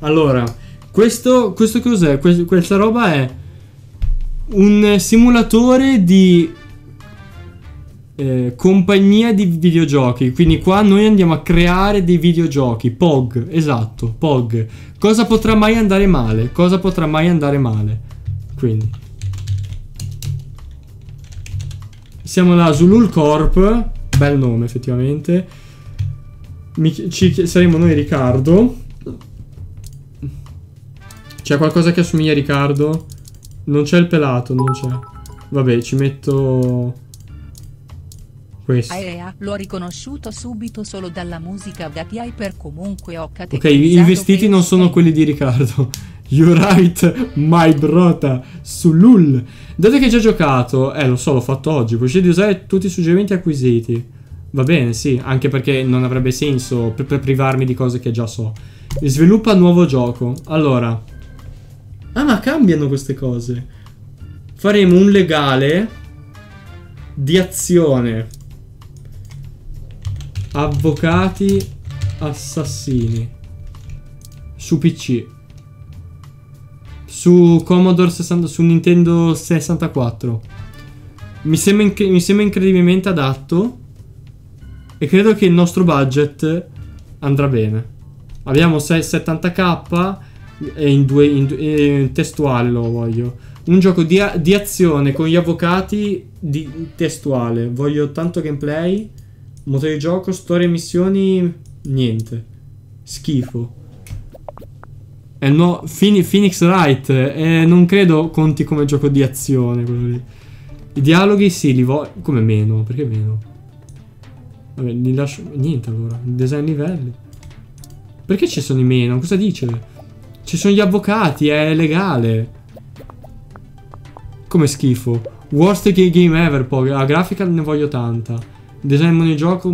Allora, questo cos'è? Questa roba è un simulatore di compagnia di videogiochi. Quindi qua noi andiamo a creare dei videogiochi. POG, esatto, POG. Cosa potrà mai andare male? Cosa potrà mai andare male? Quindi siamo la Zulul Corp. Bel nome effettivamente. Saremo noi Riccardo. C'è qualcosa che assomiglia a Riccardo? Non c'è il pelato, non c'è. Vabbè, ci metto questo. L'ho riconosciuto subito solo dalla musica d'API, per comunque ho Ok, i vestiti non sono quelli di Riccardo. You right, my brota. Zulul. Dato che hai già giocato, lo so, l'ho fatto oggi. Puoi scegliere di usare tutti i suggerimenti acquisiti. Va bene, sì, anche perché non avrebbe senso per privarmi di cose che già so. Sviluppa nuovo gioco. Allora. Ah, ma cambiano queste cose. Faremo un legale di azione. Avvocati assassini. Su PC. Su Commodore 60, su Nintendo 64. Mi sembra incredibilmente adatto. E credo che il nostro budget andrà bene. Abbiamo 70k. E in testuale lo voglio. Un gioco di azione con gli avvocati testuale. Voglio tanto gameplay. Motore di gioco, storia e missioni. Niente. Schifo. È il nuovo Phoenix Wright. Non credo conti come gioco di azione quello lì. I dialoghi sì, li voglio. Come meno? Perché meno? Vabbè, li lascio. Niente allora. Design livelli. Perché ci sono i meno? Cosa dice? Ci sono gli avvocati, è legale. Come schifo. Worst game ever, poi. La grafica ne voglio tanta. Design di gioco.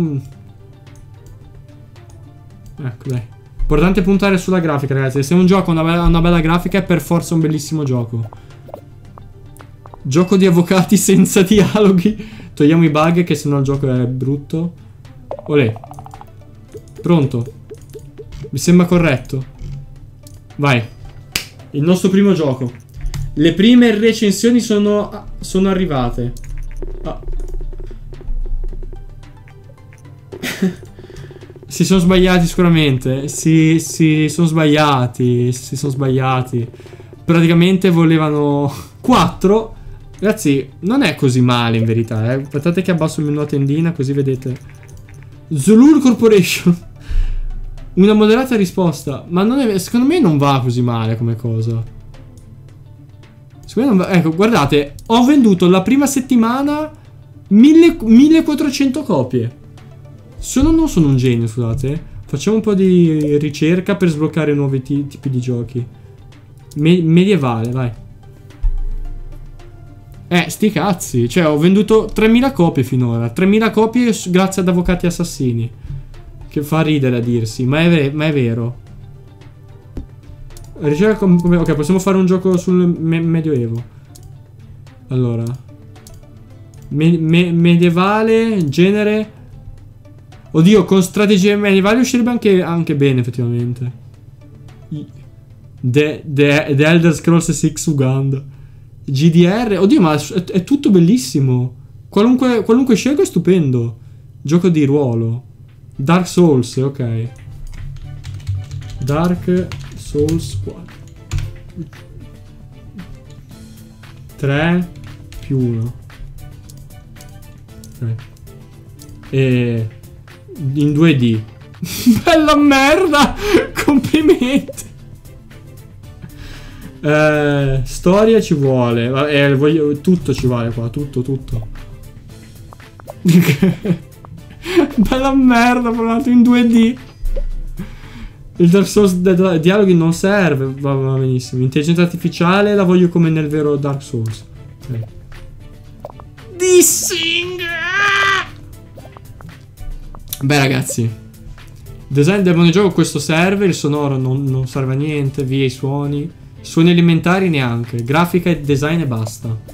Ecco, dai. Importante puntare sulla grafica, ragazzi. Se un gioco ha una bella grafica è per forza un bellissimo gioco. Gioco di avvocati senza dialoghi. Togliamo i bug, che sennò il gioco è brutto. Olè. Pronto. Mi sembra corretto. Vai. Il nostro primo gioco. Le prime recensioni sono arrivate. Si sono sbagliati sicuramente. Si sono sbagliati. Si sono sbagliati. Praticamente volevano 4. Ragazzi, non è così male in verità. Aspettate che abbasso il menu a tendina, così vedete. Zulul Corporation. Una moderata risposta. Ma non è, secondo me non va così male come cosa. Secondo me non va. Ecco, guardate. Ho venduto la prima settimana 1400 copie. Non sono un genio, scusate. Facciamo un po' di ricerca per sbloccare nuovi tipi di giochi. Medievale, vai. Sti cazzi. Cioè, ho venduto 3000 copie finora. 3000 copie grazie ad avvocati assassini. Che fa ridere a dirsi, ma è vero. Ricerca ok, possiamo fare un gioco sul medioevo. Allora. Medievale, genere. Oddio, con strategie medievali uscirebbe anche bene, effettivamente. The Elder Scrolls 6 Uganda. GDR. Oddio, ma è tutto bellissimo. Qualunque scelgo è stupendo. Gioco di ruolo. Dark Souls, ok. Dark Souls 4. 3 più 1. Ok. E in 2D. Bella merda! Complimenti! Storia ci vuole. Tutto ci vale qua. Tutto. Bella merda, provato in 2D. Il Dark Souls dialoghi non serve. Va benissimo. Intelligenza artificiale la voglio come nel vero Dark Souls. Okay. Dissing. Beh, ragazzi, design del monogioco questo serve. Il sonoro non serve a niente. Via i suoni. Suoni alimentari neanche. Grafica e design e basta.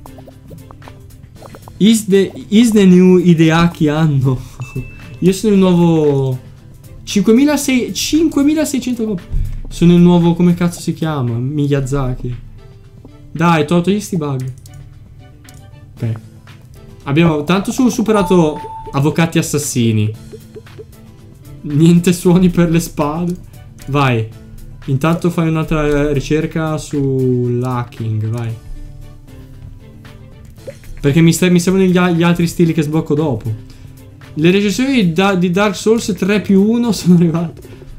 Is the new Hideaki Anno. Io sono il nuovo 5600 copie. Sono il nuovo, come cazzo si chiama? Miyazaki. Dai, togli sti bug. Ok. Abbiamo tanto superato avvocati assassini. Niente suoni per le spade. Vai. Intanto fai un'altra ricerca sull'hacking, vai. Perché mi servono gli altri stili che sblocco dopo. Le recensioni di Dark Souls 3+1 sono arrivate.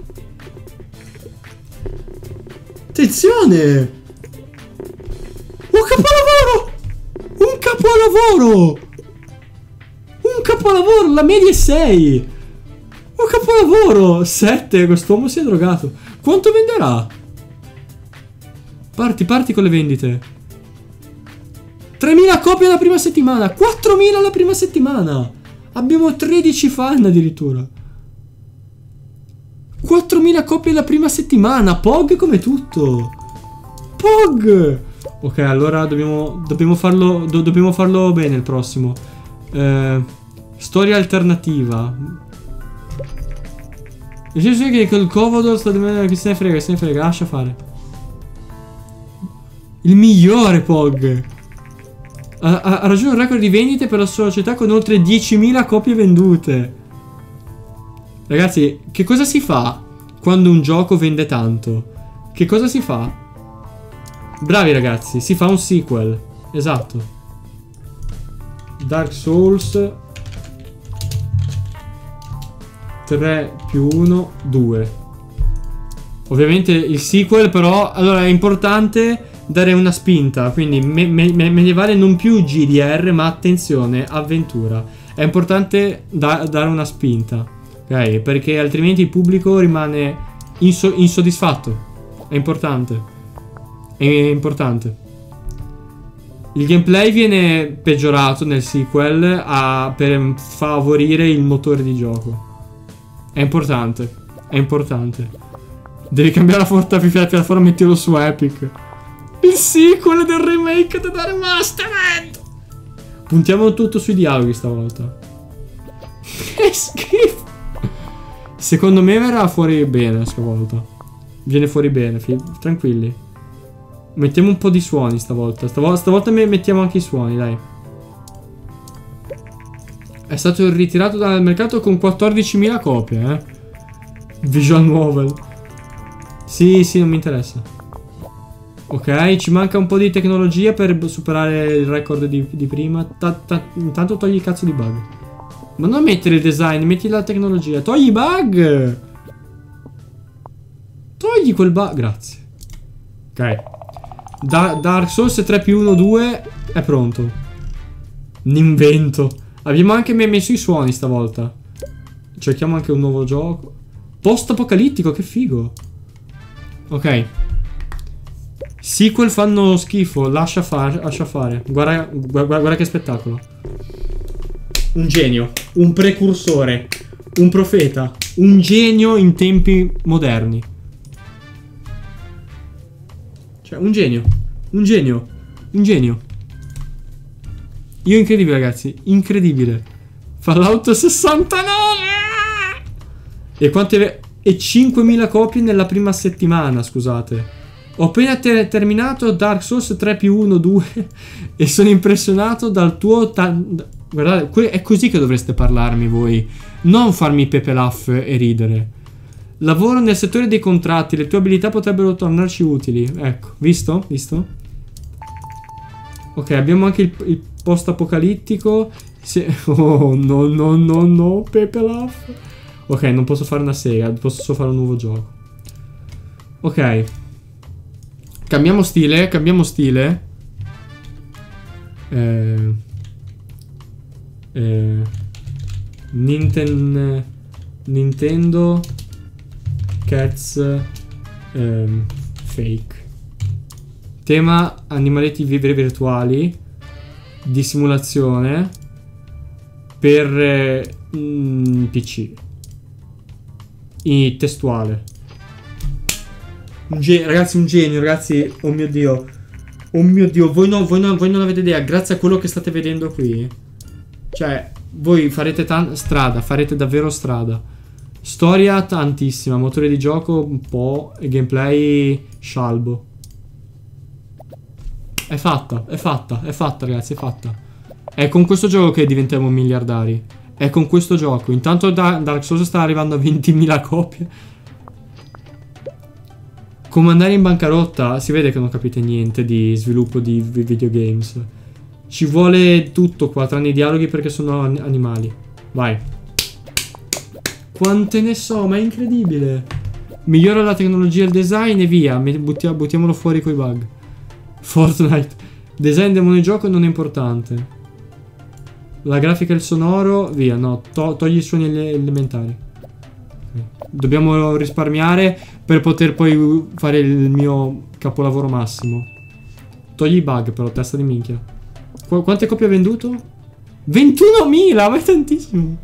Attenzione! Un capolavoro! Un capolavoro! Un capolavoro! La media è 6! Un capolavoro! 7! Quest'uomo si è drogato. Quanto venderà? Parti con le vendite. 3.000 copie la prima settimana. 4.000 la prima settimana. Abbiamo 13 fan addirittura. 4.000 copie la prima settimana. Pog come tutto. Pog. Ok, allora dobbiamo farlo bene il prossimo. Storia alternativa. Nel senso che col Commodore sta che se ne frega, lascia fare. Il migliore Pog. Ha raggiunto un record di vendite per la sua società con oltre 10.000 copie vendute. Ragazzi, che cosa si fa quando un gioco vende tanto? Che cosa si fa? Bravi ragazzi, si fa un sequel. Esatto. Dark Souls 3+1 2. Ovviamente il sequel però, allora è importante dare una spinta, quindi medievale non più GDR ma attenzione, avventura. È importante dare una spinta, ok? Perché altrimenti il pubblico rimane insoddisfatto. È importante. È importante. Il gameplay viene peggiorato nel sequel per favorire il motore di gioco. È importante. È importante. Devi cambiare la piattaforma, mettilo su Epic. Il sequel del remake da dare remastered. Puntiamo tutto sui dialoghi stavolta. Che schifo. Secondo me verrà fuori bene stavolta. Viene fuori bene, tranquilli. Mettiamo un po' di suoni stavolta. Stavolta mettiamo anche i suoni, dai. È stato ritirato dal mercato con 14.000 copie, Visual novel. Sì, non mi interessa. Ok, ci manca un po' di tecnologia per superare il record di prima. Intanto togli il cazzo di bug. Ma non mettere il design, metti la tecnologia. Togli i bug. Togli quel bug. Grazie. Ok. Dark Souls 3+1 2 è pronto. Un invento. Abbiamo anche messo i suoni stavolta. Cerchiamo anche un nuovo gioco. Post-apocalittico, che figo. Ok. Sequel fanno schifo. Lascia fare. Guarda che spettacolo. Un genio. Un precursore. Un profeta. Un genio in tempi moderni. Cioè, un genio. Un genio. Un genio. Io incredibile, ragazzi. Incredibile. Fallout 69. E quante... E 5.000 copie nella prima settimana, scusate. Ho appena terminato Dark Souls 3+1 2 e sono impressionato dal tuo... Guardate, è così che dovreste parlarmi voi. Non farmi Pepe Laff e ridere. Lavoro nel settore dei contratti. Le tue abilità potrebbero tornarci utili. Ecco, visto? Visto? Ok, abbiamo anche il post-apocalittico. Oh, no, Pepe Laff. Ok, non posso fare una sega. Posso solo fare un nuovo gioco. Ok. Cambiamo stile. Nintendo Cats Fake. Tema animaletti virtuali di simulazione per PC. Testuale. Ragazzi, un genio, ragazzi. Oh mio Dio. Oh mio Dio, voi non avete idea. Grazie a quello che state vedendo qui, cioè, voi farete strada. Farete davvero strada. Storia tantissima, motore di gioco un po' e gameplay scialbo. È fatta ragazzi, è fatta. È con questo gioco che diventiamo miliardari. È con questo gioco. Intanto Dark Souls sta arrivando a 20.000 copie. Come andare in bancarotta, si vede che non capite niente di sviluppo di videogames. Ci vuole tutto qua, tranne i dialoghi perché sono animali. Vai. Quante ne so, ma è incredibile. Migliora la tecnologia e il design e via. Buttiamolo fuori coi bug. Fortnite. Design del mondo di gioco non è importante. La grafica e il sonoro, via. No, togli i suoni elementari. Dobbiamo risparmiare per poter poi fare il mio capolavoro massimo. Togli i bug però, testa di minchia. Quante copie ha venduto? 21.000, ma è tantissimo.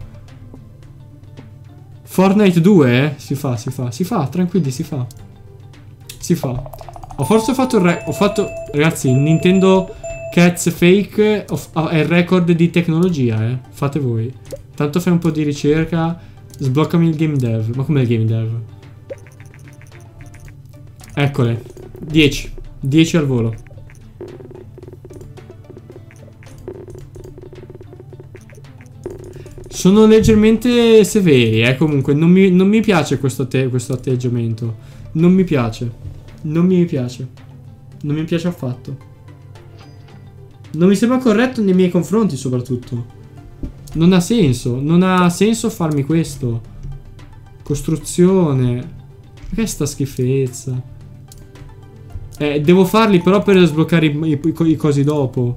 Fortnite 2, Si fa, tranquilli, si fa. Forse ho fatto ragazzi, Nintendo Cats Fake è il record di tecnologia, Fate voi. Tanto fai un po' di ricerca. Sbloccami il game dev. Ma com'è il game dev? Eccole. 10 al volo. Sono leggermente severi, comunque non mi piace questo atteggiamento. Non mi piace affatto. Non mi sembra corretto nei miei confronti, soprattutto. Non ha senso farmi questo. Costruzione. Che sta schifezza. Devo farli però per sbloccare i cosi dopo.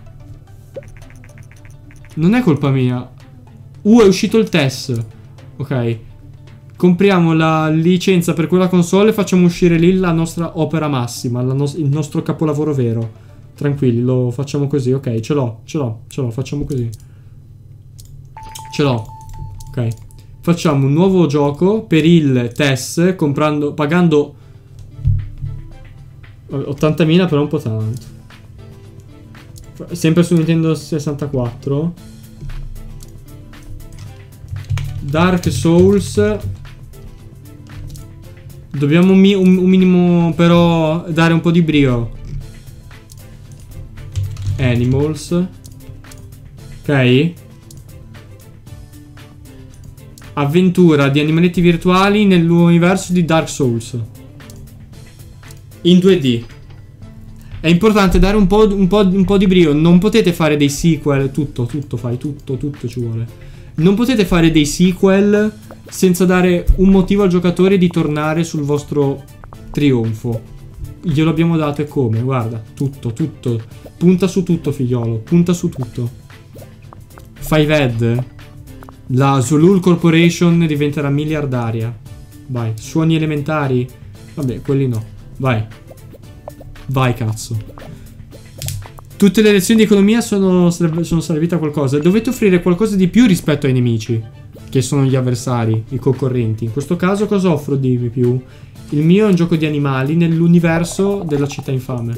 Non è colpa mia. È uscito il test. Ok. Compriamo la licenza per quella console e facciamo uscire lì la nostra opera massima, il nostro capolavoro vero. Tranquilli, lo facciamo così. Ok, ce l'ho, facciamo così. Ce l'ho. Ok. Facciamo un nuovo gioco per il test pagando 80.000, però un po' tanto. Sempre su Nintendo 64. Dark Souls. Dobbiamo un minimo però dare un po' di brio. Animals. Ok. Avventura di animaletti virtuali nell'universo di Dark Souls. In 2D. È importante dare un po' di brio. Non potete fare dei sequel. Tutto ci vuole. Non potete fare dei sequel senza dare un motivo al giocatore di tornare sul vostro trionfo. Glielo abbiamo dato e come? Guarda, tutto. Punta su tutto, figliolo. Punta su tutto. 5Ed. La Zulul Corporation diventerà miliardaria. Vai. Suoni elementari. Vabbè, quelli no. Vai. Vai, cazzo. Tutte le lezioni di economia sono servite a qualcosa. Dovete offrire qualcosa di più rispetto ai nemici, che sono gli avversari, i concorrenti. In questo caso cosa offro di più? Il mio è un gioco di animali nell'universo della città infame.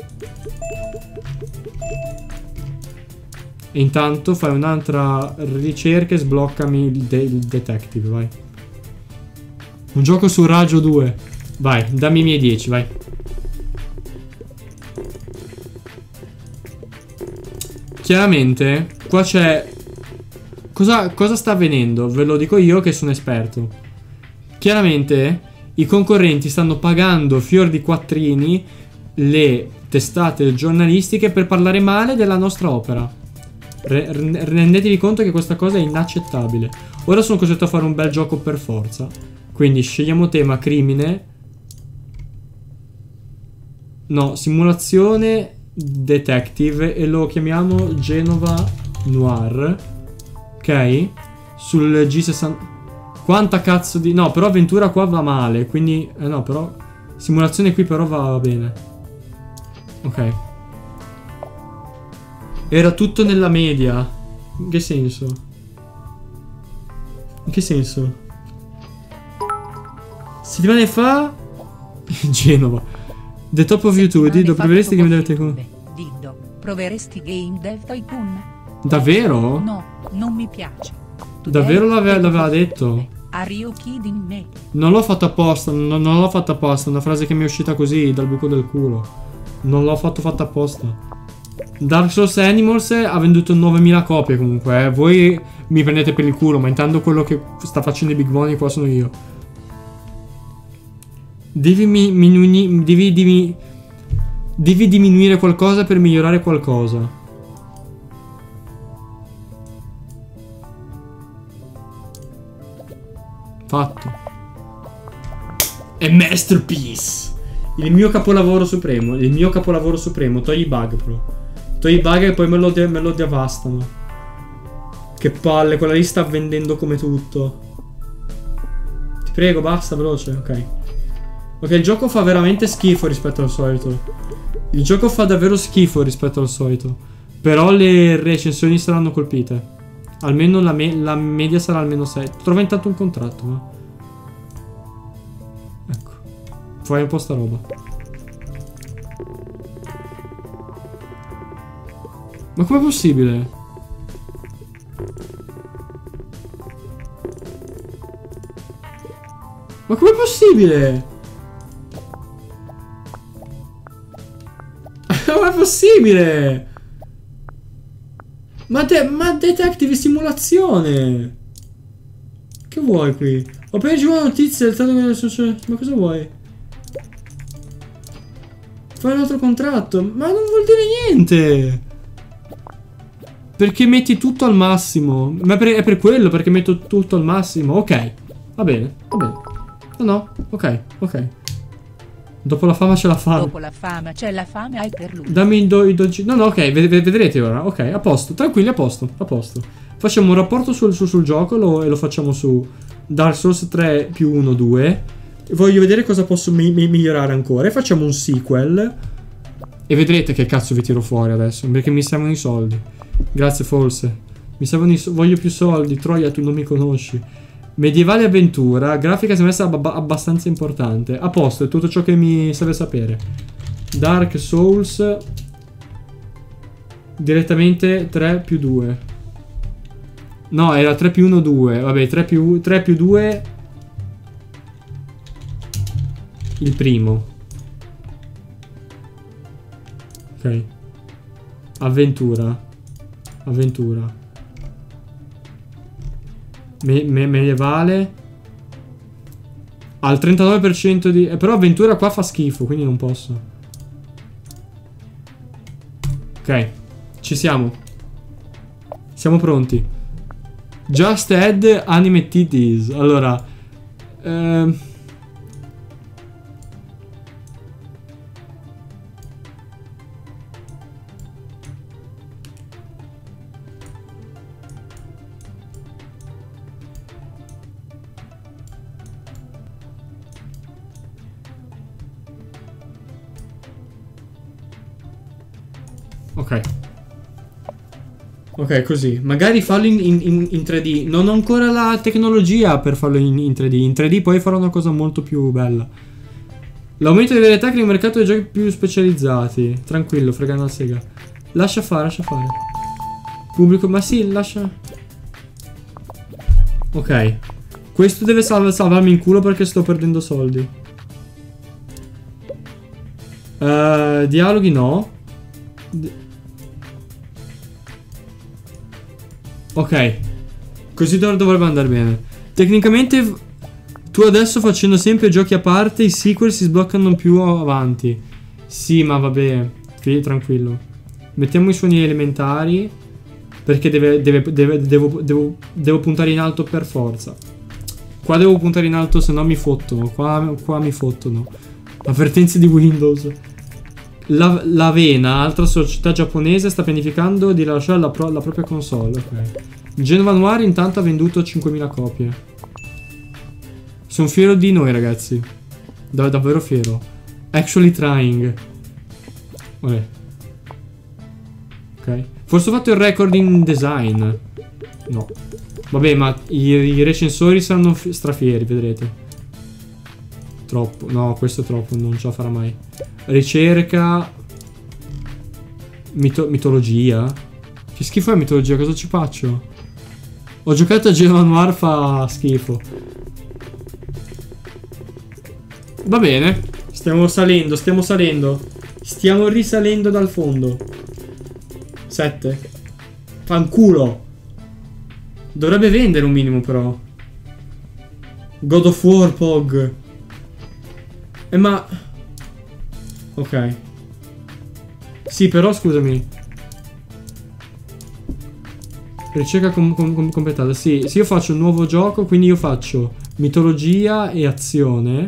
E intanto fai un'altra ricerca e sbloccami il detective, vai. Un gioco su raggio 2. Vai, dammi i miei 10, vai. Chiaramente, qua c'è... Cosa sta avvenendo? Ve lo dico io che sono esperto. Chiaramente, i concorrenti stanno pagando fior di quattrini le testate giornalistiche per parlare male della nostra opera. Rendetevi conto che questa cosa è inaccettabile. Ora sono costretto a fare un bel gioco per forza. Quindi scegliamo tema crimine. No, simulazione... detective e lo chiamiamo Genova Noir. Ok. Sul G60. Quanta cazzo di... No, però avventura qua va male. Quindi... no, però simulazione qui però va bene. Ok. Era tutto nella media. In che senso? In che senso? Settimane fa Genova. The Top of YouTube, Diddo, proveresti Game Dev Tycoon? Diddo, proveresti Game Dev Tycoon? Davvero? No, non mi piace. Davvero l'aveva detto? Are you kidding me? Non l'ho fatto apposta, non l'ho fatto apposta. È una frase che mi è uscita così dal buco del culo. Non l'ho fatta apposta. Dark Souls Animals ha venduto 9000 copie comunque. Voi mi prendete per il culo, ma intanto quello che sta facendo i big money qua sono io. Devi diminuire qualcosa per migliorare qualcosa. Fatto. È Masterpiece. Il mio capolavoro supremo. Il mio capolavoro supremo. Togli i bug, però. Togli i bug e poi me lo devastano. Che palle, quella lì sta vendendo come tutto. Ti prego, basta, veloce. Ok. Ok, il gioco fa veramente schifo rispetto al solito. Il gioco fa davvero schifo rispetto al solito. Però le recensioni saranno colpite. Almeno la media sarà almeno 6. Trovo intanto un contratto, no? Ecco. Fai un po' sta roba. Ma com'è possibile? Ma com'è possibile? Com'è possibile? Ma Detective Simulazione! Che vuoi qui? Ho appena ricevuto una notizia del tanto che succede. Ma cosa vuoi? Fai un altro contratto? Ma non vuol dire niente! Perché metti tutto al massimo? Ma è per quello, perché metto tutto al massimo. Ok, va bene, va bene. No, ok, ok. Dopo la fama c'è la fame. Dopo la fame c'è la fame, hai per lui. Dammi i dolci. No, no, ok, vedrete ora. Ok, a posto, tranquilli, a posto, a posto. Facciamo un rapporto sul gioco e lo facciamo su Dark Souls 3 più 1, 2. Voglio vedere cosa posso migliorare ancora. E facciamo un sequel. E vedrete che cazzo vi tiro fuori adesso, perché mi servono i soldi. Grazie, False. Mi servono i soldi. Voglio più soldi. Troia, tu non mi conosci. Medievale avventura. Grafica sembra essere abbastanza importante. A posto, è tutto ciò che mi serve sapere. Dark Souls. Direttamente 3 più 2. No, era 3 più 1, 2. Vabbè, 3 più 2. Il primo. Ok. Avventura. Avventura. Medievale. Al 39% di... però avventura qua fa schifo, quindi non posso. Ok. Ci siamo. Siamo pronti. Just add anime titties. Allora ok. Ok, così. Magari fallo in 3D. Non ho ancora la tecnologia per farlo in 3D. In 3D poi farò una cosa molto più bella. L'aumento di varietà crea un mercato di giochi più specializzati. Tranquillo, fregando la sega. Lascia fare, lascia fare. Pubblico, ma sì, lascia. Ok. Questo deve salvarmi in culo perché sto perdendo soldi. Dialoghi no. Ok. Così dovrebbe andare bene. Tecnicamente tu adesso facendo sempre giochi a parte, i sequel si sbloccano più avanti. Sì, ma vabbè, tranquillo. Mettiamo i suoni elementari, perché devo puntare in alto per forza. Qua devo puntare in alto, se no mi fottono. Qua mi fottono. Avvertenze di Windows. La Vena, altra società giapponese, sta pianificando di lasciare la propria console. Ok. Genova Noir intanto ha venduto 5000 copie. Sono fiero di noi, ragazzi. Davvero fiero. Actually trying. Vabbè. Ok. Forse ho fatto il record in design. No. Vabbè, ma i recensori saranno strafieri, vedrete. Troppo. No, questo è troppo, non ce la farà mai. Ricerca. Mitologia. Che schifo è mitologia, cosa ci faccio? Ho giocato a Genova Noir, fa schifo. Va bene. Stiamo salendo, stiamo salendo. Stiamo risalendo dal fondo. 7. Fanculo. Dovrebbe vendere un minimo però. God of War, Pog. Ma... Ok. Sì, però scusami. Ricerca completata. Sì, se io faccio un nuovo gioco, quindi io faccio mitologia e azione.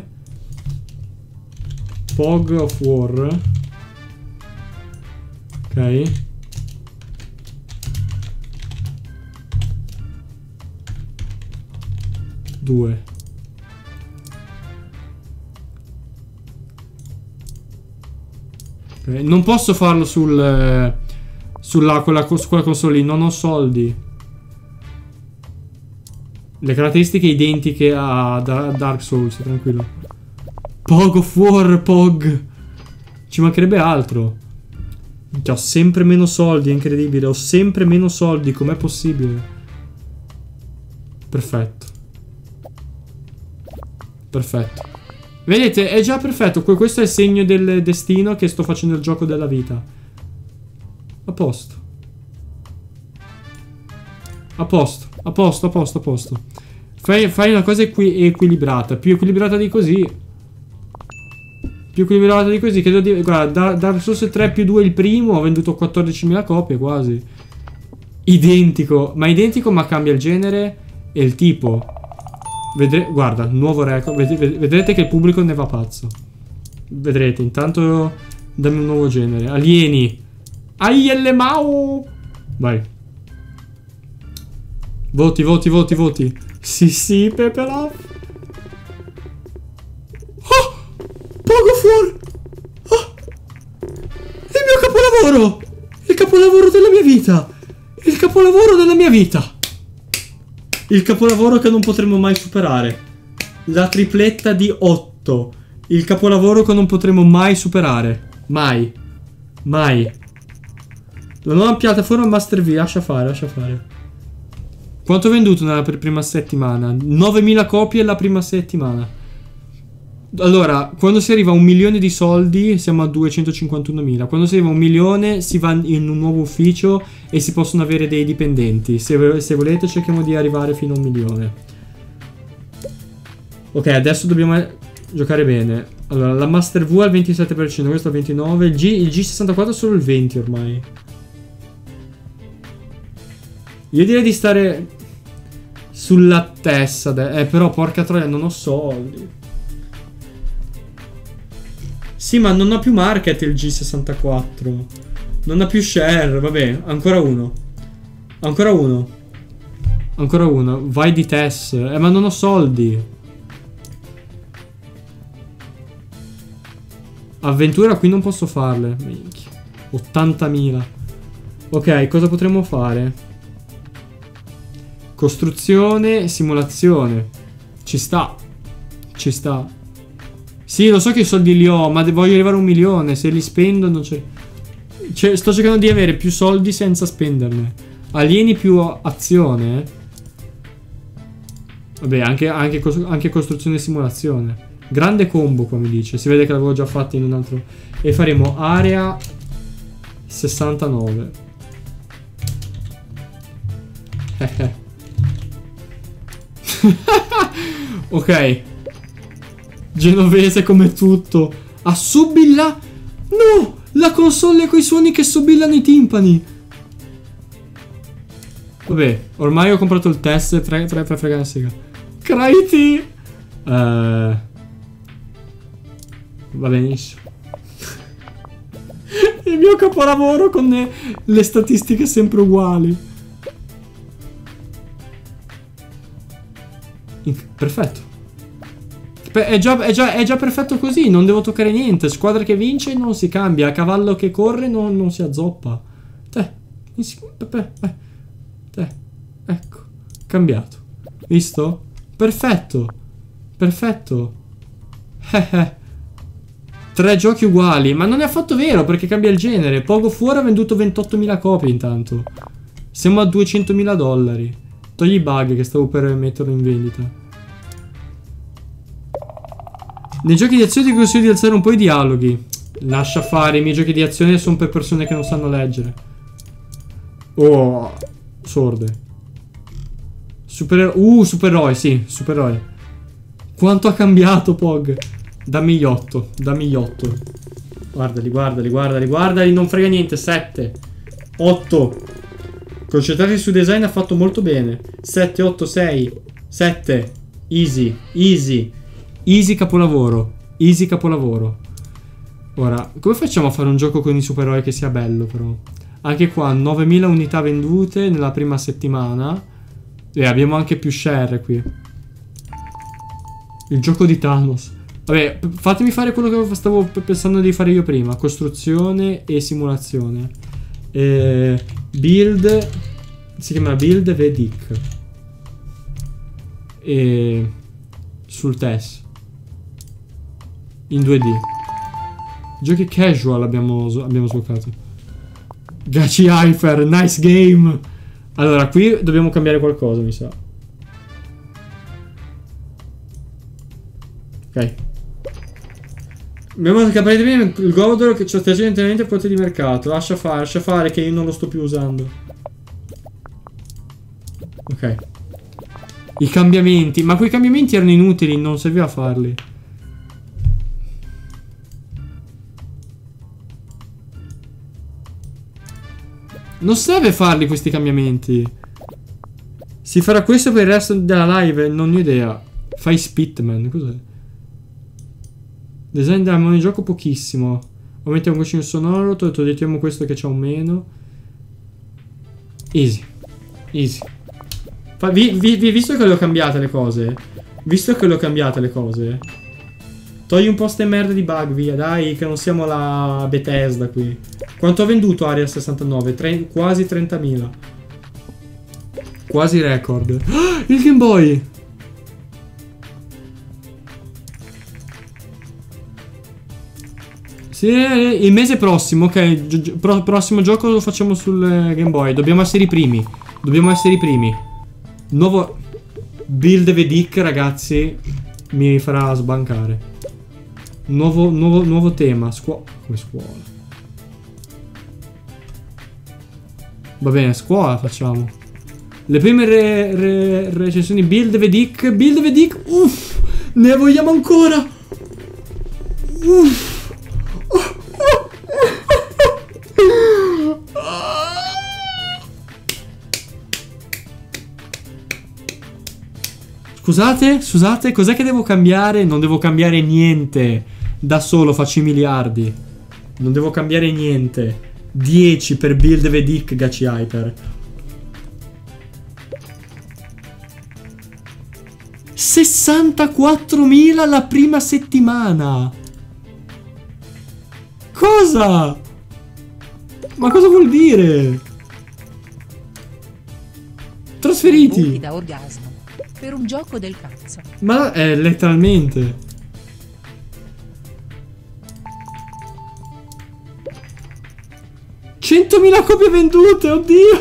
Pog of War. Ok. Due. Okay. Non posso farlo sulla quella console lì, non ho soldi. Le caratteristiche identiche a Dark Souls, tranquillo. Pog of War, Pog. Ci mancherebbe altro. Ho sempre meno soldi, è incredibile. Ho sempre meno soldi, com'è possibile? Perfetto. Perfetto. Vedete, è già perfetto. Questo è il segno del destino che sto facendo il gioco della vita. A posto. A posto, a posto, a posto, a posto. Fai una cosa equilibrata. Più equilibrata di così. Più equilibrata di così. Credo di... Guarda, Dark Souls 3 più 2 il primo. Ho venduto 14.000 copie quasi. Identico. Ma identico, ma cambia il genere e il tipo. Guarda, nuovo record. Vedrete che il pubblico ne va pazzo. Vedrete. Intanto dammi un nuovo genere. Alieni. Aiellemao. Vai. Voti, voti, voti, voti. Sì, sì, Pepe Love. Oh! Pog of War. Oh! Il mio capolavoro. Il capolavoro della mia vita. Il capolavoro della mia vita. Il capolavoro che non potremo mai superare. La tripletta di 8. Il capolavoro che non potremo mai superare. Mai. Mai. La nuova piattaforma Master V. Lascia fare, lascia fare. Quanto ho venduto nella prima settimana? 9.000 copie la prima settimana. Allora, quando si arriva a 1 milione di soldi siamo a 251.000. Quando si arriva a 1 milione si va in un nuovo ufficio e si possono avere dei dipendenti. Se volete cerchiamo di arrivare fino a 1 milione. Ok, adesso dobbiamo giocare bene. Allora, la Master V al 27%, questo al 29%. Il G64 è solo il 20% ormai. Io direi di stare sulla testa. Però porca troia, non ho soldi. Sì, ma non ha più market il G64. Non ha più share. Vabbè, ancora uno. Ancora uno. Ancora uno. Vai di Tess. Ma non ho soldi. Avventura qui non posso farle. Minchia. 80.000. Ok, cosa potremmo fare? Costruzione, simulazione. Ci sta. Ci sta. Sì, lo so che i soldi li ho, ma voglio arrivare a 1 milione. Se li spendo non c'è... Cioè, sto cercando di avere più soldi senza spenderne. Alieni più azione. Vabbè, anche costruzione e simulazione. Grande combo, come dice. Si vede che l'avevo già fatto in un altro... E faremo area 69. Ok. Genovese come tutto. Ah, subilla? No! La console con i suoni che subillano i timpani. Vabbè, ormai ho comprato il test. Frega. Crazy. Va benissimo. Il mio capolavoro con le statistiche sempre uguali. Perfetto. È già perfetto così. Non devo toccare niente. Squadra che vince non si cambia. Cavallo che corre non si azzoppa. Ecco. Cambiato. Visto? Perfetto. Perfetto. 3 giochi uguali. Ma non è affatto vero perché cambia il genere. Pog of War ha venduto 28.000 copie intanto. Siamo a $200.000. Togli i bug che stavo per metterlo in vendita. Nei giochi di azione ti consiglio di alzare un po' i dialoghi. Lascia fare, i miei giochi di azione sono per persone che non sanno leggere. Oh, sorde. Supereroi, sì, supereroi. Quanto ha cambiato Pog? Dammi gli 8, dammi gli 8. Guardali, guardali, guardali, guardali, non frega niente. 7, 8. Concentrati sul design, ha fatto molto bene. 7, 8, 6, 7. Easy, easy. Easy capolavoro. Easy capolavoro. Ora, come facciamo a fare un gioco con i supereroi che sia bello però? Anche qua 9000 unità vendute nella prima settimana. E abbiamo anche più share qui. Il gioco di Thanos. Vabbè, fatemi fare quello che stavo pensando di fare io prima. Costruzione e simulazione. Build. Si chiama Build Vedic. E sul test in 2D. Giochi casual abbiamo sbloccato. Gachi Hyper, nice game. Allora, qui dobbiamo cambiare qualcosa, mi sa. Ok. Dobbiamo capire bene il Godoro che c'è strategicamente forte di mercato. Lascia fare che io non lo sto più usando. Ok. I cambiamenti. Ma quei cambiamenti erano inutili, non serviva farli. Non serve farli questi cambiamenti. Si farà questo per il resto della live? Non ho idea. Fai Spitman, cos'è? Design della monogioco pochissimo. Aumentiamo un cuscino sonoro, togliamo questo che c'ha un meno. Easy. Easy. Visto che le ho cambiate le cose. Visto che le ho cambiate le cose. Togli un po' ste merde di bug, via, dai, che non siamo la Bethesda qui. Quanto ha venduto Area 69? Quasi 30.000. Quasi record. Ah, il Game Boy! Sì, il mese prossimo, ok. Prossimo gioco lo facciamo sul Game Boy. Dobbiamo essere i primi. Dobbiamo essere i primi. Nuovo Build Vedic, ragazzi. Mi farà sbancare. Nuovo tema. Come scuola? Va bene, scuola facciamo. Le prime recensioni Build Vedic. Build Vedic. Uff. Ne vogliamo ancora. Uff. Scusate, cos'è che devo cambiare? Non devo cambiare niente. Da solo faccio i miliardi. Non devo cambiare niente. 10 per Build Vedic, Gachi Hyper. 64.000 la prima settimana. Cosa? Ma cosa vuol dire? Trasferiti da orgasmo. Per un gioco del cazzo. Ma letteralmente. $100.000 copie vendute, oddio.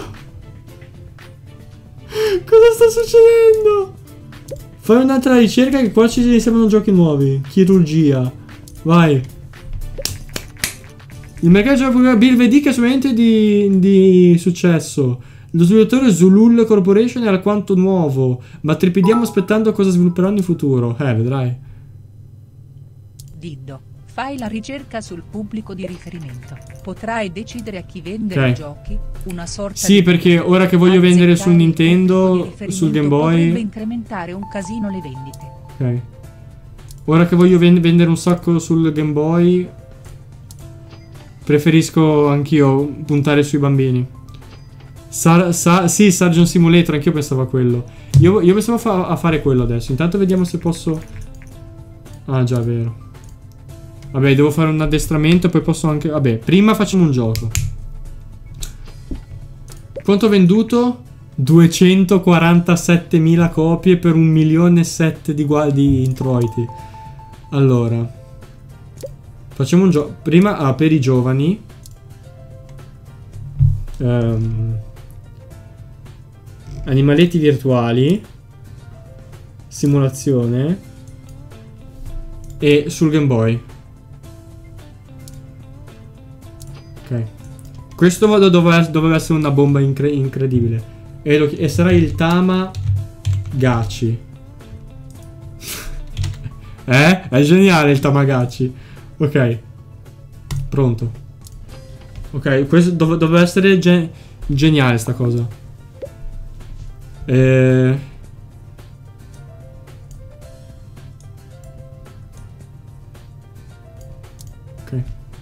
Cosa sta succedendo? Fai un'altra ricerca che qua ci servono giochi nuovi. Chirurgia. Vai. Il mercato gioco Build Vedic è solamente di successo. Lo sviluppatore Zulul Corporation è alquanto nuovo, ma trepidiamo aspettando cosa svilupperanno in futuro. Vedrai. Diddo, fai la ricerca sul pubblico di riferimento. Potrai decidere a chi vendere i giochi, una sorta sì, perché ora che voglio vendere sul Nintendo, sul Game Boy, potrebbe incrementare un casino le vendite. Ok. Ora che voglio vendere un sacco sul Game Boy, preferisco anch'io puntare sui bambini. Sì, Surgeon Simulator, anch'io pensavo a quello. Io pensavo a fare quello adesso. Intanto vediamo se posso. Ah, già, è vero. Vabbè, devo fare un addestramento. Poi posso anche. Vabbè, prima facciamo un gioco. Quanto ho venduto? 247.000 copie per 1.700.000 di introiti. Allora, facciamo un gioco. Prima per i giovani. Animaletti virtuali. Simulazione. e sul Game Boy. Ok. Questo doveva essere una bomba incredibile. E sarà il Tamagotchi. È geniale il Tamagotchi. Ok. Pronto. Ok, questo doveva essere geniale sta cosa. Ok.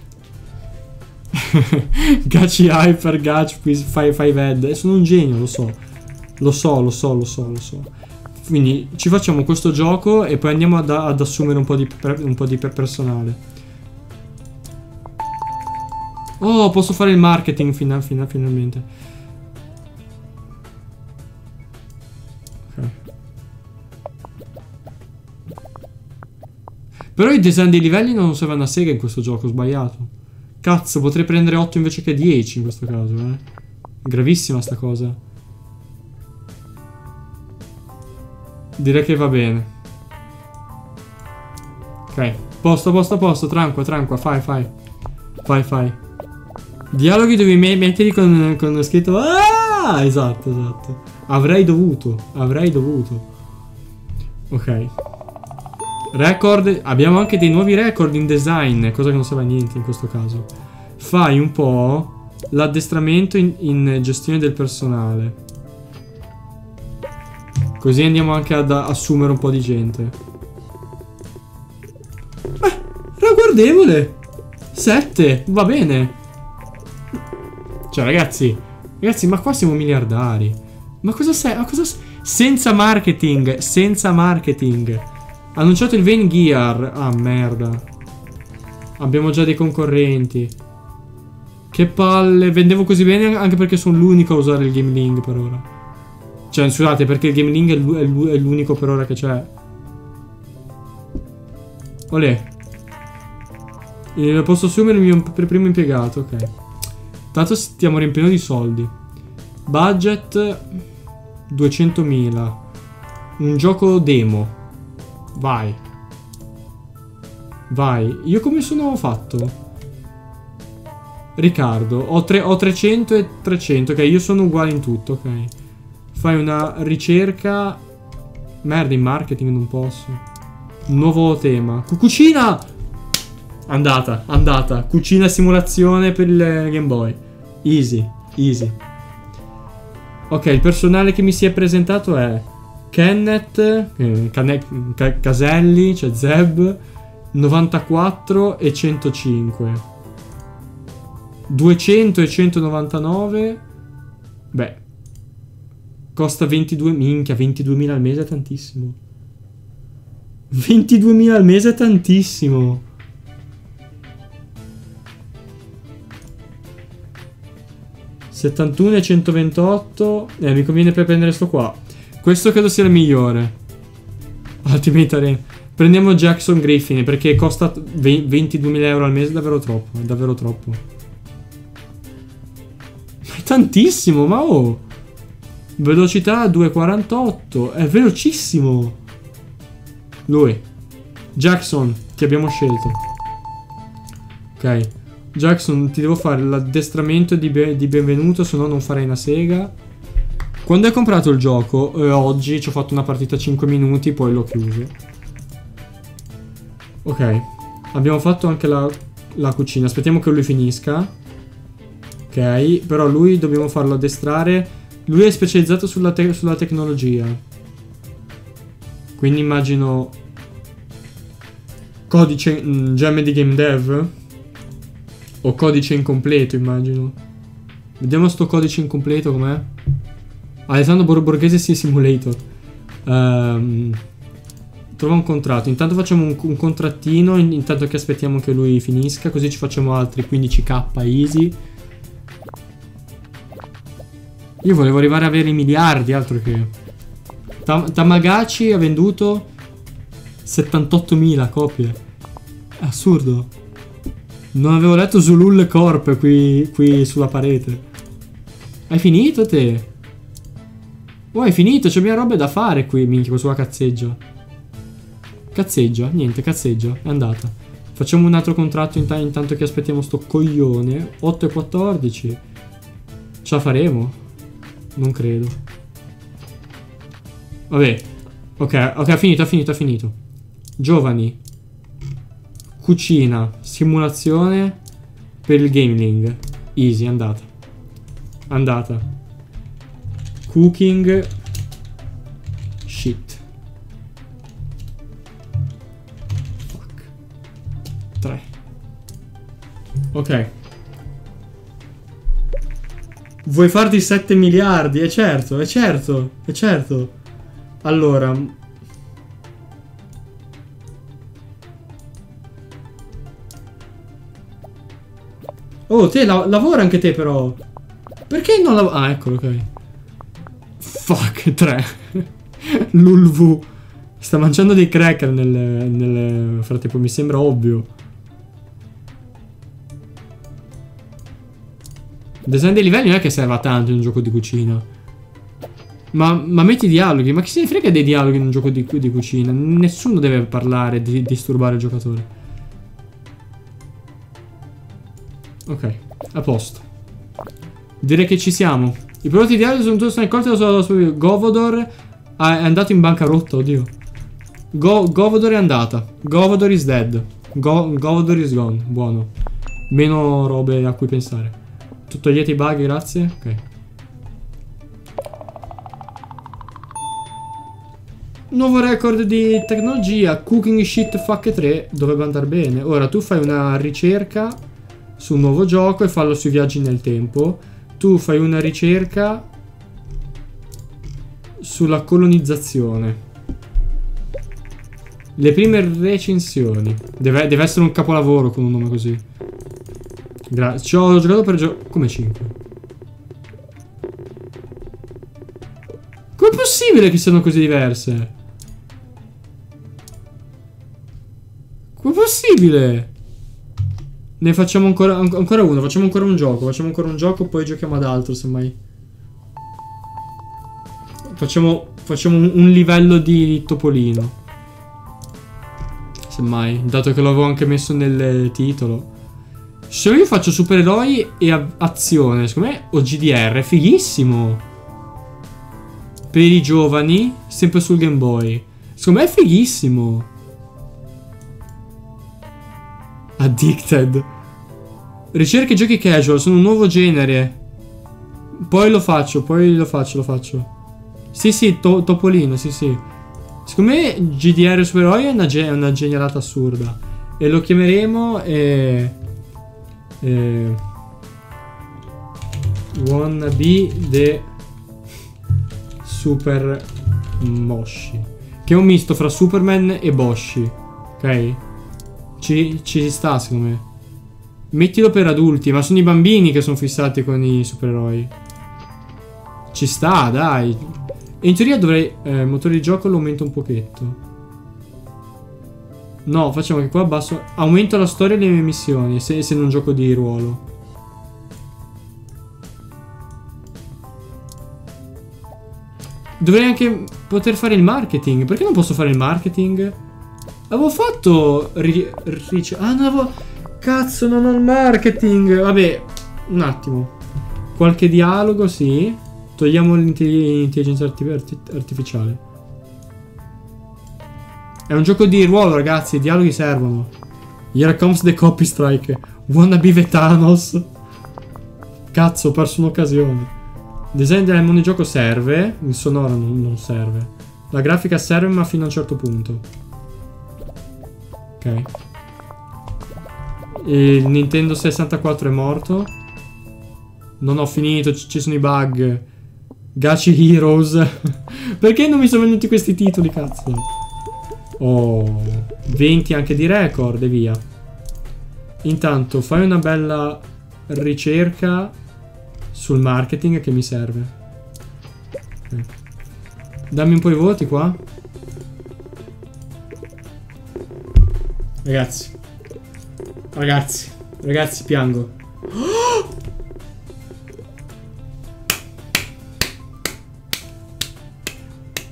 Gachi Hyper, Gachi Quiz 5 Head. Sono un genio, lo so. Lo so. Quindi ci facciamo questo gioco e poi andiamo ad assumere un po' di personale. Oh, posso fare il marketing finalmente. Ok. Però i design dei livelli non servono a sega in questo gioco, ho sbagliato. Cazzo, potrei prendere 8 invece che 10 in questo caso, Gravissima sta cosa. Direi che va bene. Ok, posto, tranqua, fai. Dialoghi devi metterli con scritto. Ah, esatto. Avrei dovuto. Ok. Record. Abbiamo anche dei nuovi record in design, cosa che non serve a niente in questo caso. Fai un po' l'addestramento in gestione del personale. Così andiamo anche ad assumere un po' di gente. Ragguardevole. 7, va bene. Cioè ragazzi, ma qua siamo miliardari. Ma cosa sei? Senza marketing. Annunciato il Vane Gear. Ah merda. Abbiamo già dei concorrenti. Che palle. Vendevo così bene anche perché sono l'unico a usare il Game Link per ora. Cioè scusate, perché il Game Link è l'unico per ora che c'è. Olè. Posso assumere il mio primo impiegato, ok. Tanto stiamo riempiendo di soldi. Budget 200.000. Un gioco demo. Vai. Io come sono fatto? Riccardo, ho 300 e 300. Ok, io sono uguale in tutto, ok. Fai una ricerca. Merda, in marketing non posso. Nuovo tema. Cucina! Andata. Cucina simulazione per il Game Boy. Easy. Ok, il personale che mi si è presentato è Kenneth, Caselli, c'è Zeb, 94 e 105. 200 e 199. Beh, costa 22. Minchia, 22.000 al mese è tantissimo. 22.000 al mese è tantissimo. (71 e 128). Mi conviene per prendere sto qua. Questo credo sia il migliore. Ultimate Arena. Prendiamo Jackson Griffin perché costa 22.000 euro al mese. Davvero troppo. Ma è tantissimo, ma oh. Velocità 2,48. È velocissimo. Lui Jackson, ti abbiamo scelto. Ok, Jackson, ti devo fare l'addestramento di benvenuto, se no non farei una sega. Quando hai comprato il gioco? Oggi ci ho fatto una partita 5 minuti, poi l'ho chiuso. Ok, abbiamo fatto anche la cucina. Aspettiamo che lui finisca. Ok, però lui dobbiamo farlo addestrare. Lui è specializzato sulla tecnologia. Quindi immagino codice gemme di game dev. O codice incompleto, immagino. Vediamo sto codice incompleto com'è. Alessandro Borghese Simulator. Trova un contratto. Intanto facciamo un contrattino. Intanto che aspettiamo che lui finisca. Così ci facciamo altri 15k easy. Io volevo arrivare a avere i miliardi, altro che. Tamagotchi ha venduto 78.000 copie. È assurdo. Non avevo letto Zulul Corp qui sulla parete. Hai finito te? Oh, hai finito? C'è mia roba da fare qui, minchia, con sua cazzeggia. Cazzeggia, niente, cazzeggia, è andata. Facciamo un altro contratto intanto che aspettiamo sto coglione. 8 e 14. Ce la faremo? Non credo. Vabbè. Ok, ha finito. Giovani. Cucina. Simulazione. Per il gaming. Easy, andata. Cooking. Shit. Fuck. 3. Ok. Vuoi farti 7 miliardi? È certo. Allora. Oh, te lavora anche te però. Perché non lavora? Ah, eccolo, ok. Fuck, 3. Lulvu. Sta mangiando dei cracker nel frattempo, mi sembra ovvio. Il design dei livelli non è che serva tanto in un gioco di cucina. Ma metti dialoghi. Ma chi se ne frega dei dialoghi in un gioco di cucina? Nessuno deve parlare, di disturbare il giocatore. Ok, a posto. Direi che ci siamo. I prodotti dialoghi sono tutti raccolti dalla sua Govodor è andato in bancarotta, oddio. Govodor è andata. Govodor is dead. Govodor is gone. Buono. Meno robe a cui pensare. Togliete i bug, grazie. Ok. Nuovo record di tecnologia. Cooking shit fuck 3. Dovrebbe andare bene. Ora tu fai una ricerca su un nuovo gioco e fallo sui viaggi nel tempo. Tu fai una ricerca sulla colonizzazione. Le prime recensioni. Deve essere un capolavoro con un nome così. Ci ho giocato per come 5. Com'è possibile che siano così diverse? Com'è possibile? Ne facciamo ancora uno. Facciamo ancora un gioco. Poi giochiamo ad altro, semmai. Facciamo un livello di Topolino. Semmai. Dato che l'avevo anche messo nel titolo. Se io faccio supereroi e azione, secondo me, o GDR, è fighissimo. Per i giovani, sempre sul Game Boy. Secondo me è fighissimo. Addicted. Ricerche e giochi casual, sono un nuovo genere. Poi lo faccio. Sì, Topolino, sì. Secondo me GDR supereroi è una genialata assurda. E lo chiameremo Wannabe the Super Moshi, che è un misto fra Superman e Boshi. Ok? Ci sta, secondo me. Mettilo per adulti, ma sono i bambini che sono fissati con i supereroi. Ci sta, dai. E in teoria dovrei il motore di gioco lo aumento un pochetto. No, facciamo che qua abbasso. Aumento la storia e le mie missioni, se non gioco di ruolo. Dovrei anche poter fare il marketing. Perché non posso fare il marketing? Avevo fatto ah, non avevo... Cazzo, non ho il marketing. Vabbè, un attimo. Qualche dialogo, sì. Togliamo l'intelligenza artificiale. È un gioco di ruolo, ragazzi. I dialoghi servono. Here comes the copy strike. Wannabe the Thanos. Cazzo, ho perso un'occasione. Il design del mondo di gioco serve. Il sonoro non serve. La grafica serve, ma fino a un certo punto. Ok. Il Nintendo 64 è morto. Non ho finito, ci sono i bug. Gachi Heroes. Perché non mi sono venuti questi titoli, cazzo? Oh, 20 anche di record e via. Intanto fai una bella ricerca sul marketing che mi serve. Okay. Dammi un po' i voti qua. Ragazzi, piango.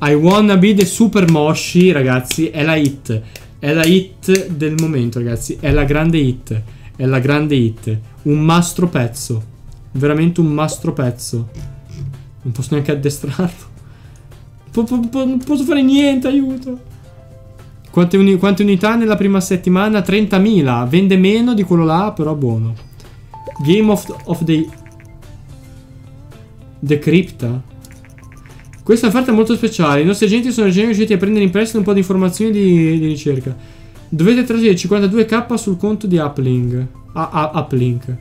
I Wanna Be The Super Moshi, ragazzi, è la hit. È la hit del momento, ragazzi. È la grande hit. È la grande hit. Un mastro pezzo. Veramente un mastro pezzo. Non posso neanche addestrarlo. Non posso fare niente, aiuto. Quante unità nella prima settimana? 30.000. Vende meno di quello là, però buono. Game of the Crypta. Questa offerta è molto speciale. I nostri agenti sono riusciti a prendere in prestito un po' di informazioni di ricerca. Dovete trasferire 52k sul conto di Uplink. Uplink.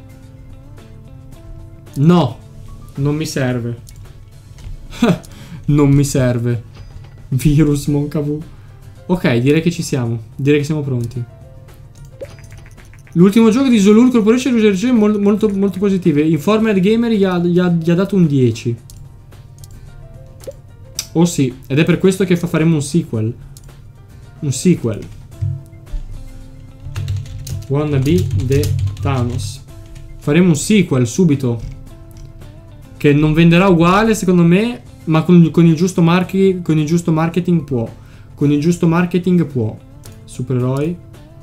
No, non mi serve. Non mi serve. Virus Moncavu. Ok, direi che ci siamo. Direi che siamo pronti. L'ultimo gioco di Zolul Corporation ha ricevuto molto positive. Informer Gamer gli ha dato un 10. Oh sì, ed è per questo che faremo un sequel. Un sequel. Wanna Be The Thanos. Faremo un sequel subito. Che non venderà uguale secondo me, ma con il giusto marketing può. Con il giusto marketing può. Supereroi.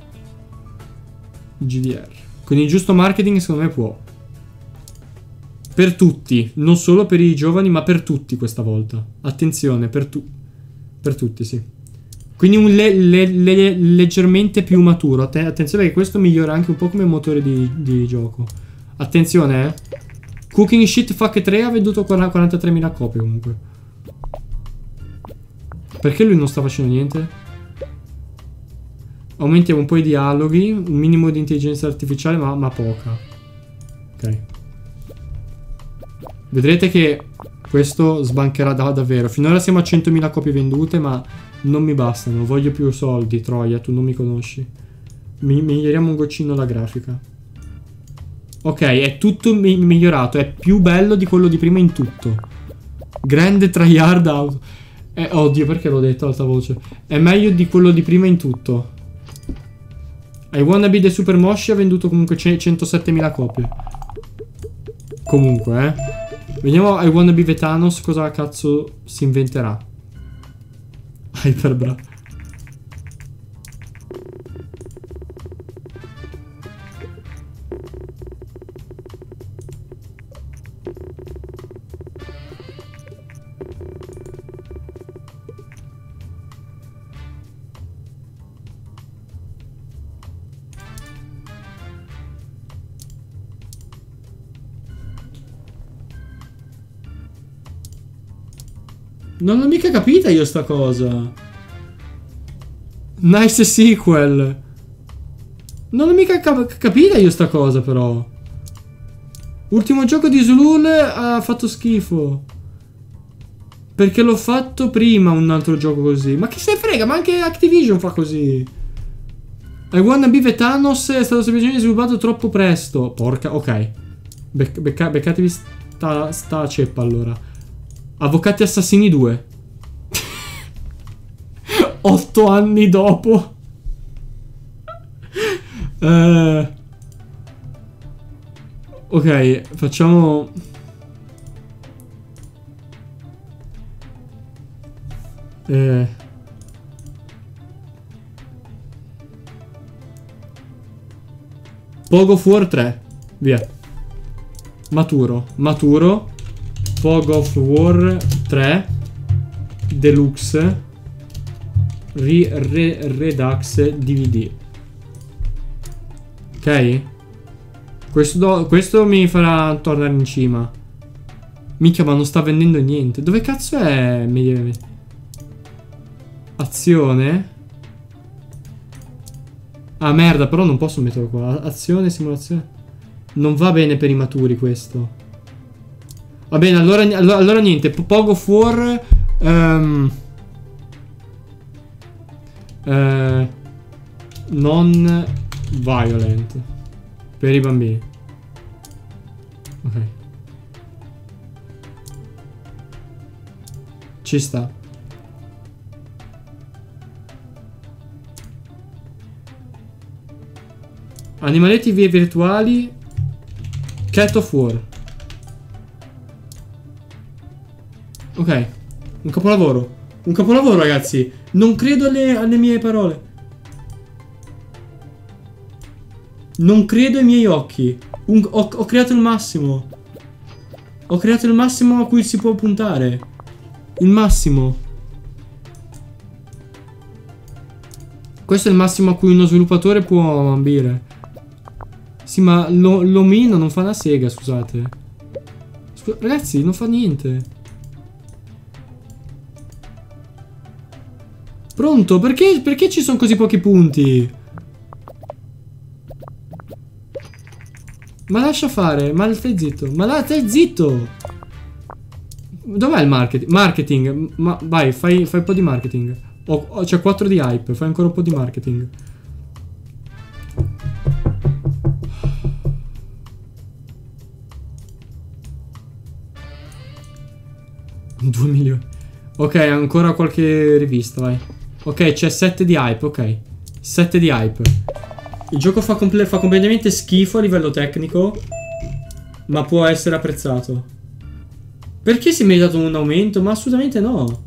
GDR. Con il giusto marketing secondo me può. Per tutti, non solo per i giovani, ma per tutti questa volta. Attenzione, per tutti, sì. Quindi un leggermente più maturo. Attenzione che questo migliora anche un po' come motore di gioco. Attenzione, Cooking Shit Fuck 3 ha venduto 43.000 copie comunque. Perché lui non sta facendo niente? Aumentiamo un po' i dialoghi, un minimo di intelligenza artificiale, ma poca. Ok. Vedrete che questo sbancherà davvero. Finora siamo a 100.000 copie vendute, ma non mi bastano. Voglio più soldi, Troia, tu non mi conosci. Miglioriamo un goccino la grafica. Ok, è tutto migliorato. È più bello di quello di prima in tutto. Grande tryhard auto. Oddio, perché l'ho detto ad alta voce? È meglio di quello di prima in tutto. I Wanna Be The Super Moshi ha venduto comunque 107.000 copie. Comunque, vediamo I Wanna Be The Thanos cosa cazzo si inventerà. Hyperbra. Non l'ho mica capita io sta cosa. Nice sequel. Non l'ho mica capita io sta cosa però. Ultimo gioco di Zulul ha fatto schifo. Perché l'ho fatto prima un altro gioco così. Ma che se ne frega, ma anche Activision fa così. I Wanna Be The Thanos è stato semplicemente sviluppato troppo presto. Porca, ok. Beccatevi sta ceppa allora. Avvocati Assassini 2. 8 anni dopo. Ok, facciamo... Pog of War 3. Via. Maturo. Pog of War 3 Deluxe Redux DVD. Ok. Questo mi farà tornare in cima. Minchia, ma non sta vendendo niente. Dove cazzo è? Azione. Ah merda, però non posso metterlo qua. Azione, simulazione. Non va bene per i maturi questo. Va bene, allora niente. Pog of War non violent per i bambini. Ok. Ci sta. Animaletti virtuali. Cat of War. Ok. Un capolavoro. Un capolavoro, ragazzi. Non credo alle mie parole. Non credo ai miei occhi. Ho creato il massimo. Ho creato il massimo a cui si può puntare. Il massimo. Questo è il massimo a cui uno sviluppatore può ambire. Sì, ma l'omino non fa una sega, scusate. Ragazzi, non fa niente. Pronto? Perché ci sono così pochi punti? Ma lascia fare, ma stai zitto. Ma stai zitto. Dov'è il marketing? Marketing. Ma vai, fai un po' di marketing. C'è 4 di hype, fai ancora un po' di marketing. $2 milioni. Ok, ancora qualche rivista, vai. Ok, c'è 7 di hype, ok. 7 di hype. Il gioco fa completamente schifo a livello tecnico, ma può essere apprezzato. Perché si è meritato un aumento? Ma assolutamente no.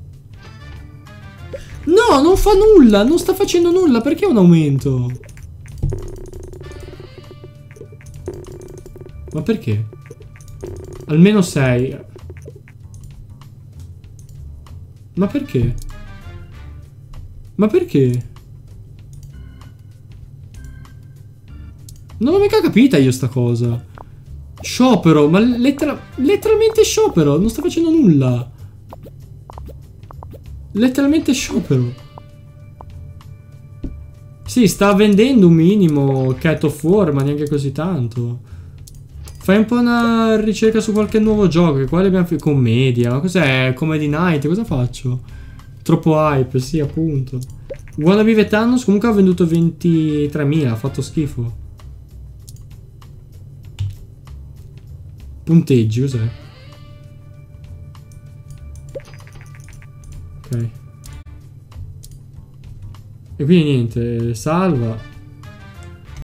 No, non fa nulla, non sta facendo nulla, perché un aumento? Ma perché? Almeno 6. Ma perché? Ma perché? Non l'ho mica capita io sta cosa. Sciopero, ma letteralmente sciopero, non sta facendo nulla. Letteralmente sciopero. Sì, sta vendendo un minimo Cat of War, ma neanche così tanto. Fai un po' una ricerca su qualche nuovo gioco. Che qua abbiamo commedia. Ma cos'è? Comedy Night? Cosa faccio? Troppo hype, sì, appunto. Wannabe Vetanus comunque ha venduto 23.000. Ha fatto schifo. Punteggi, cos'è? Ok. E quindi niente, salva.